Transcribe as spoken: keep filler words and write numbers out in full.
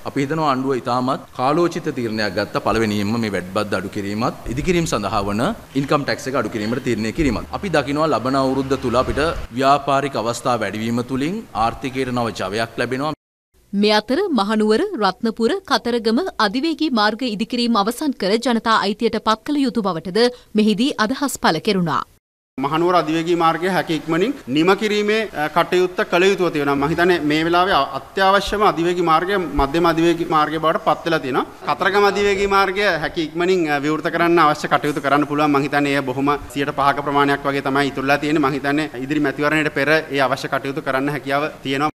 අපි හිතනවා ආණ්ඩුව ඉතාමත් කාලෝචිත තීරණයක් ගත්තා. පළවෙනියෙන්ම මේ වැට් බද්ද අඩු කිරීමත් ඉදිකිරීම සඳහා වන ඉන්කම් ටැක්ස් එක අඩු කිරීමට තීරණය කිරීමත්. අපි දකිනවා ලබන අවුරුද්ද තුල අපිට ව්‍යාපාරික අවස්ථා වැඩිවීම තුලින් ආර්ථිකයට නව ජවයක් ලැබෙනවා. මේ අතර මහනුවර, රත්නපුර, කතරගම අධිවේගී මාර්ග ඉදිකිරීම අවසන් කර ජනතා අයිතියට පත් කළ යුතු බවටද මෙහිදී අදහස් පළ කෙරුණා. මහනුවර අධිවේගී මාර්ගය හැකි ඉක්මනින් නිම කිරීමේ කටයුත්ත කළ යුතුව තියෙනවා. මම හිතන්නේ මේ වෙලාවේ අත්‍යවශ්‍යම අධිවේගී මාර්ගය මධ්‍යම අධිවේගී මාර්ගය බවට පත් වෙලා තියෙනවා. කතරගම අධිවේගී මාර්ගය හැකි ඉක්මනින් විවෘත කරන්න අවශ්‍ය කටයුතු කරන්න පුළුවන්. මම හිතන්නේ එය බොහොම සියයට පහක ප්‍රමාණයක් වගේ තමයි ඉතුරුලා තියෙන්නේ. මම හිතන්නේ ඉදිරි මැතිවරණයට පෙර ඒ අවශ්‍ය කටයුතු කරන්න හැකියාව තියෙනවා.